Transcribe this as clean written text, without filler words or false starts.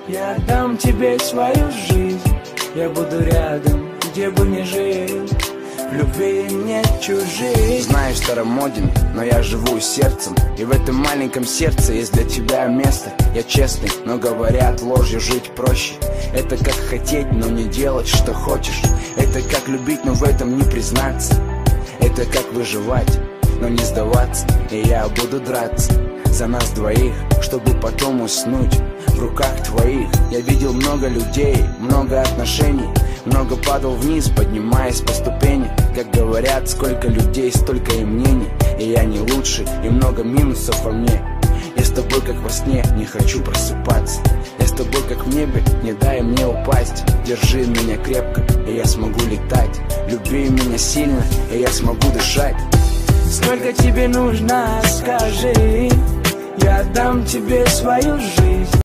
Я отдам тебе свою жизнь. Я буду рядом, где бы ни жил. В любви нет чужих. Знаю, старомоден, но я живу сердцем. И в этом маленьком сердце есть для тебя место. Я честный, но говорят, ложью жить проще. Это как хотеть, но не делать, что хочешь. Это как любить, но в этом не признаться. Это как выживать, но не сдаваться. И я буду драться за нас двоих, чтобы потом уснуть в руках твоих. Я видел много людей, много отношений. Много падал вниз, поднимаясь по ступени. Как говорят, сколько людей, столько и мнений. И я не лучше, и много минусов во мне. Я с тобой как во сне, не хочу просыпаться. Я с тобой как в небе, не дай мне упасть. Держи меня крепко, и я смогу летать. Люби меня сильно, и я смогу дышать. Сколько тебе нужно, скажи. Я отдам тебе свою жизнь.